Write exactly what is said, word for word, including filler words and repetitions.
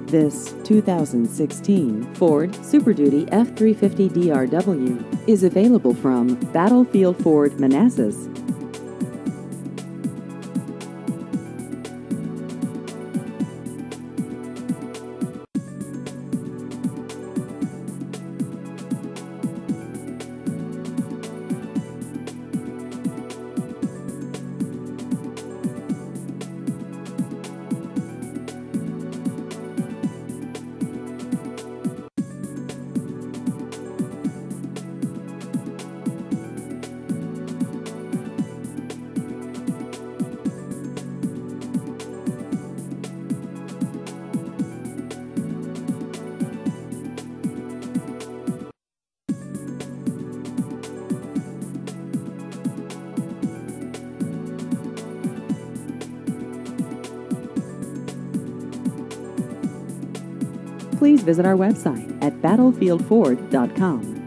This two thousand sixteen Ford Super Duty F three fifty D R W is available from Battlefield Ford Manassas. Please visit our website at battlefield ford dot com.